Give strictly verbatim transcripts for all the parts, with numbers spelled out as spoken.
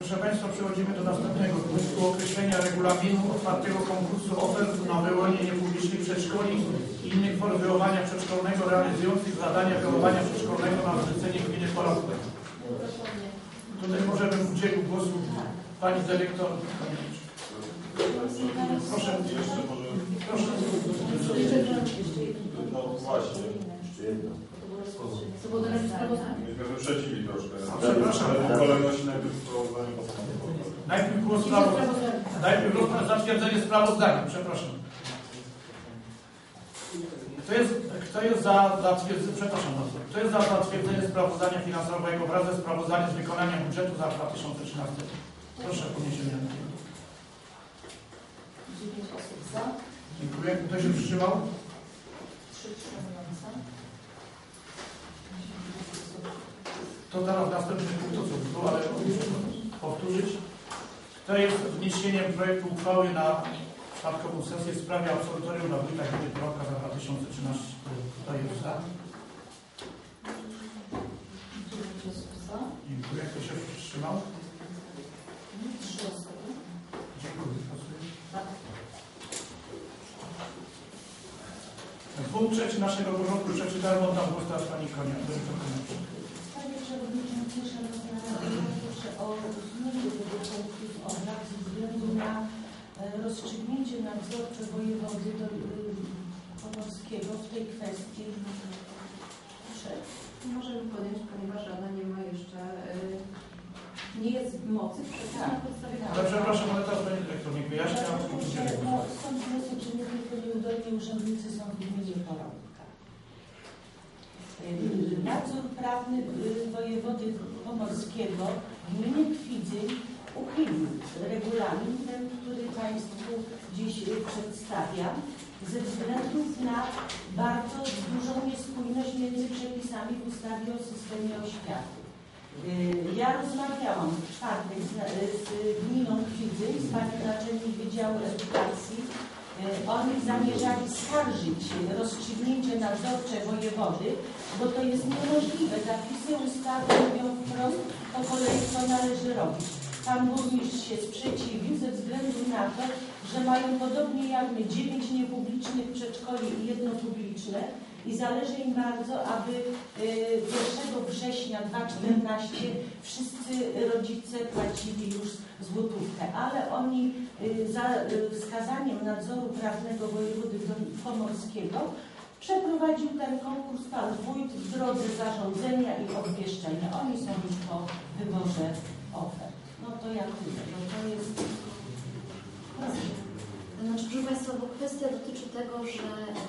Proszę Państwa, przechodzimy do następnego punktu. Określenia regulaminu otwartego konkursu ofert na wyłonienie publicznych przedszkoli i innych form wychowania przedszkolnego realizujących zadania wychowania przedszkolnego na zlecenie gminy Porąbek. Tutaj możemy udzielić głosu Pani Dyrektor. Proszę. Proszę. No właśnie. Myśmy wyprzedzili troszkę. Przepraszam. Kolejności najpierw sprawozdanie, potem. Najpierw głos sprawozdania. Najpierw zatwierdzenie sprawozdania. Przepraszam. Kto jest, kto jest za zatwierdzenie, przepraszam bardzo, kto jest za zatwierdzenie sprawozdania finansowego wraz ze sprawozdaniem z wykonania budżetu za dwa tysiące trzynaście? Proszę o podniesienie ręki. dziewięć osób za. Dziękuję. Kto się wstrzymał? trzy wstrzymujące. To teraz następny punkt, to co było, ale powtórzyć. Kto jest wniesieniem projektu uchwały na czwartkową sesję w sprawie absolutorium dla wójta gminy Porąbka za dwa tysiące trzynaście? Kto jest za? dziewięć osób za. Dziękuję. Kto się wstrzymał? trzy osoby. Dziękuję. Tak. Punkt trzeci naszego porządku przeczytałem, oddam głos teraz Pani Konia. Panie Przewodniczący, Szanowna Rado, proszę o usunięcie tego punktu z obrad ze względu na rozstrzygnięcie nadzorcze wojewody do, y, pomorskiego w tej kwestii. Proszę. Możemy podjąć, ponieważ Rada nie ma jeszcze, y, nie jest w mocy przekazania na podstawie Ale przepraszam, ale teraz Pani Dyrektor niech wyjaśnia. Dlatego, że no, stąd wniosek, że nie tylko nieudolni urzędnicy są w gminie Porąbka. Nadzór prawny wojewody pomorskiego gminy Kwidzyń uchylił regulamin, ten, który Państwu dziś przedstawiam, ze względów na bardzo dużą niespójność między przepisami w ustawie o systemie oświaty. Ja rozmawiałam w czwartek z, z gminą Kwidzyń, z panią naczelnik Wydziału Edukacji. Oni zamierzali skarżyć rozstrzygnięcie nadzorcze wojewody, bo to jest niemożliwe. Zapisy ustawy mówią wprost po kolei, co należy robić. Pan burmistrz się sprzeciwił ze względu na to, że mają podobnie jak my dziewięć niepublicznych przedszkoli i jedno publiczne i zależy im bardzo, aby pierwszego września dwa tysiące czternastego wszyscy rodzice płacili już złotówkę, ale oni za wskazaniem nadzoru prawnego wojewody pomorskiego przeprowadził ten konkurs pan wójt w drodze zarządzenia i obwieszczenia. Oni są już po wyborze ofert. No to jak tyle, no to jest... Proszę. Znaczy, proszę Państwa, bo kwestia dotyczy tego, że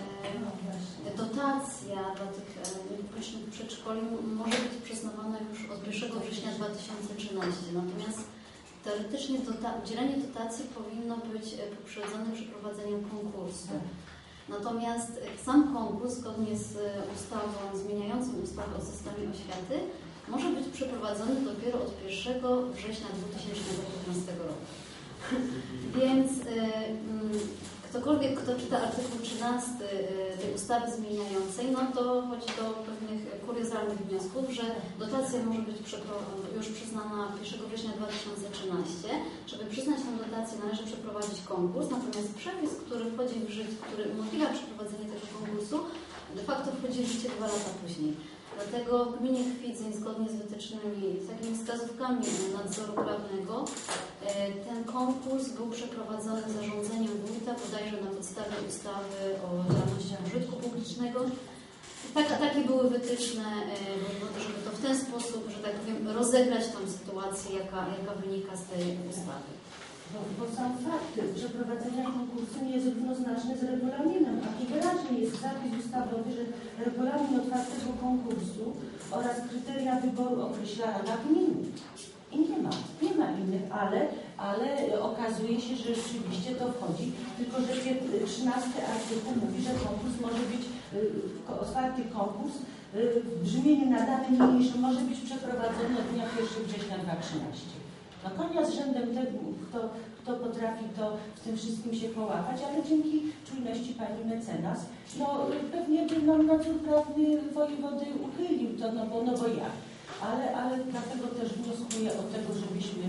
e, dotacja dla tych publicznych e, przedszkoli może być przyznawana już od pierwszego września dwa tysiące trzynastego. Natomiast teoretycznie dota udzielenie dotacji powinno być poprzedzone przeprowadzeniem konkursu. Natomiast sam konkurs, zgodnie z ustawą zmieniającą ustawę o systemie oświaty, może być przeprowadzony dopiero od pierwszego września dwa tysiące piętnastego roku. Więc y, y, ktokolwiek, kto czyta artykuł trzynasty y, tej ustawy zmieniającej, no to chodzi do pewnych kuriozalnych wniosków, że dotacja może być już przyznana pierwszego września dwa tysiące trzynastego. Żeby przyznać tę dotację, należy przeprowadzić konkurs, natomiast przepis, który wchodzi w życie, który umożliwia przeprowadzenie tego konkursu, de facto wchodzi w życie dwa lata później. Dlatego w gminie Kwidzyń, zgodnie z wytycznymi, z takimi wskazówkami nadzoru prawnego, ten konkurs był przeprowadzony zarządzeniem wójta, bodajże na podstawie ustawy o działalności użytku publicznego. Tak, takie były wytyczne, żeby to w ten sposób, że tak powiem, rozegrać tą sytuację, jaka, jaka wynika z tej ustawy. Bo, bo sam fakt przeprowadzenia konkursu nie jest równoznaczny z regulaminem, a tu wyraźnie jest zapis ustawowy, że regulamin otwartego konkursu oraz kryteria wyboru określa Rada Gminy. I nie ma, nie ma innych, ale, ale okazuje się, że rzeczywiście to wchodzi, tylko że trzynasty artykuł mówi, że konkurs może być, otwarty konkurs w brzmieniu nadane niniejszym może być przeprowadzony od dnia pierwszego września dwa tysiące trzynastego. No konia z rzędem tego, kto, kto potrafi to w tym wszystkim się połapać, ale dzięki czujności pani mecenas, no pewnie by nam nadzór prawny wojewody uchylił to, no bo, no bo jak. Ale, ale dlatego też wnioskuję o tego, żebyśmy,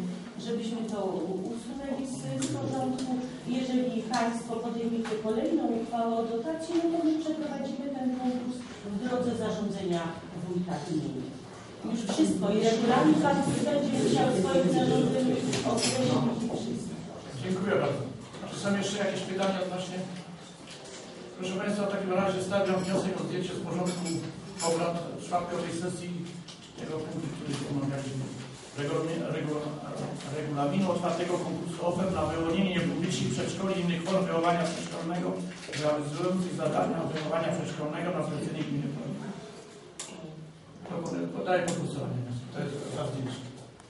żebyśmy to usunęli z, z porządku. Jeżeli Państwo podejmiecie kolejną uchwałę o dotacji, no to my przeprowadzimy ten konkurs w drodze zarządzenia wójta gminy. Już wszystko i regulamin Pan będzie chciał w swoim zarządzeniu określić i wszystko. Dziękuję bardzo. Czy są jeszcze jakieś pytania odnośnie? Proszę Państwa, w takim razie stawiam wniosek o zdjęcie z porządku obrad czwartkowej sesji tego punktu, który jest omawialiśmy. Regulaminu otwartego konkursu ofert na wyłonienie niepublicznych przedszkoli i innych form wychowania przedszkolnego realizujących zadania wychowania przedszkolnego na zlecenie gminy. Podaję pod głosowanie. To jest za zdjęcie.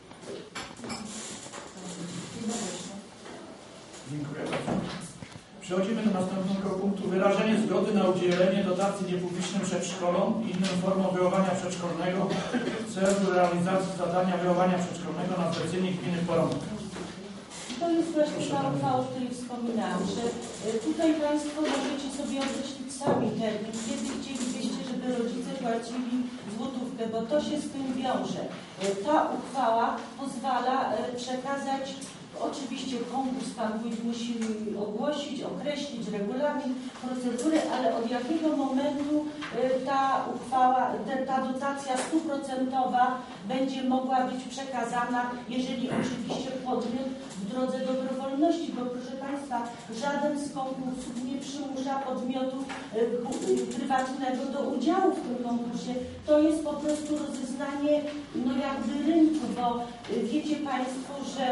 Dziękuję bardzo. Przechodzimy do następnego punktu. Wyrażenie zgody na udzielenie dotacji niepublicznym przedszkolom i innym formom wychowania przedszkolnego w celu realizacji zadania wychowania przedszkolnego na zlecenie gminy Porąbka. To jest właśnie ta uchwała, o której wspominałam, że tutaj Państwo możecie sobie określić sami termin, kiedy chcielibyście, żeby rodzice płacili złotówkę, bo to się z tym wiąże. Ta uchwała pozwala przekazać. Oczywiście konkurs Pan Wójt musi ogłosić, określić regulamin, procedurę, ale od jakiego momentu ta uchwała, ta dotacja stuprocentowa będzie mogła być przekazana, jeżeli oczywiście podmiot w drodze dobrowolności, bo proszę Państwa, żaden z konkursów nie przymusza podmiotu prywatnego do udziału w tym konkursie. To jest po prostu rozeznanie no jakby rynku, bo wiecie Państwo, że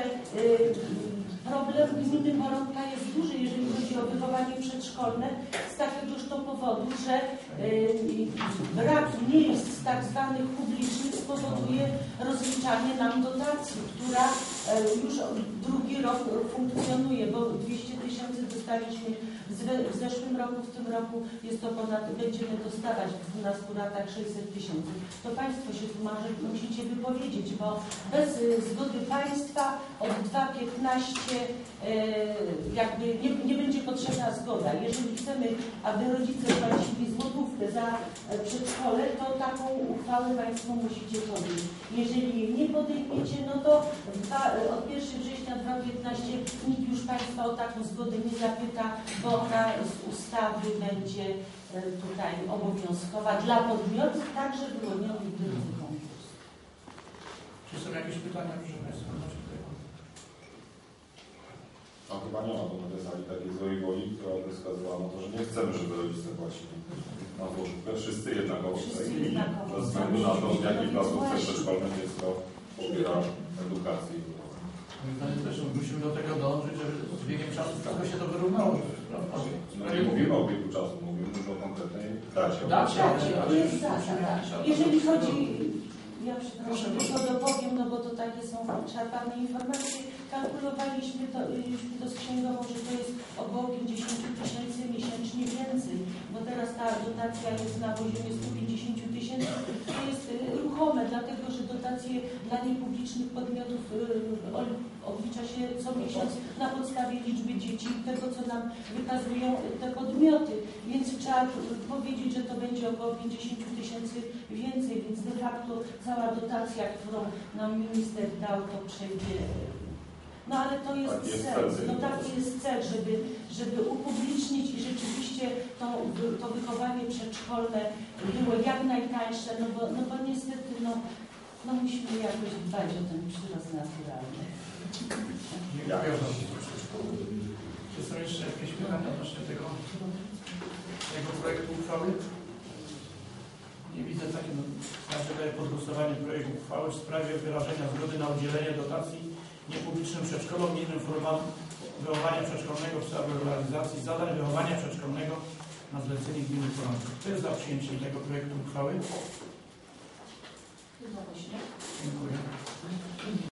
problem gminy Porąbka jest duży, jeżeli chodzi o wychowanie przedszkolne, z takiegoż to powodu, że yy, brak miejsc tak zwanych publicznych spowoduje rozliczanie nam dotacji, która yy, już drugi rok funkcjonuje, bo dwieście tysięcy dostaliśmy w, zwe, w zeszłym roku, w tym roku jest to ponad, będziemy dostawać w dwunastu latach sześćset tysięcy. To Państwo się tu może, musicie wypowiedzieć, bo bez yy, zgody Państwa od dwa piętnaście jakby nie, nie będzie potrzebna zgoda. Jeżeli chcemy, aby rodzice płacili złotówkę za przedszkole, to taką uchwałę Państwo musicie podjąć. Jeżeli jej nie podejmiecie, no to dwa, od pierwszego września dwa tysiące piętnastego nikt już Państwa o taką zgodę nie zapyta, bo ona z ustawy będzie tutaj obowiązkowa dla podmiotów, także wyłonionych w drodze konkursu. Czy są jakieś pytania, proszę Państwa? A chyba nie ma, bo na tej sali takiej złej woli, która by wskazywała na to, że nie chcemy, żeby rodzice płacili na złotówkę. Wszyscy jednakowo w tej chwili, bez względu na to, w jakiej placówce przedszkolnej dziecko pobiera edukację. My też musimy do tego dążyć, żeby z biegiem czasu trochę się to wyrównało. No nie mówimy o biegu czasu, mówimy już o konkretnej dacie. Dacie, To jest zasada. Jeżeli chodzi, ja przepraszam, tylko dopowiem, no bo to takie są szarpane informacje. Kalkulowaliśmy to, to z księgową, że to jest około pięćdziesiąt tysięcy miesięcznie więcej, bo teraz ta dotacja jest na poziomie stu pięćdziesięciu tysięcy. To jest ruchome, dlatego że dotacje dla niepublicznych podmiotów oblicza się co miesiąc na podstawie liczby dzieci i tego, co nam wykazują te podmioty. Więc trzeba powiedzieć, że to będzie około pięćdziesiąt tysięcy więcej, więc de facto cała dotacja, którą nam minister dał, to przejdzie. No ale to jest taki cel, jest no taki jest cel, żeby, żeby upublicznić i rzeczywiście to, to wychowanie przedszkolne było jak najtańsze, no bo, no bo niestety no, no musimy jakoś dbać o ten przyrost naturalny. Dziękuję bardzo. Czy są jeszcze jakieś pytania odnośnie tego, tego projektu uchwały? Nie widzę takiego. Znaczy daję pod głosowanie projekt uchwały w sprawie wyrażenia zgody na udzielenie dotacji niepublicznym przedszkolom i innym formom wychowania przedszkolnego w celu realizacji zadań wychowania przedszkolnego na zlecenie gminy Porąbka. Kto jest za przyjęciem tego projektu uchwały? Dziękuję.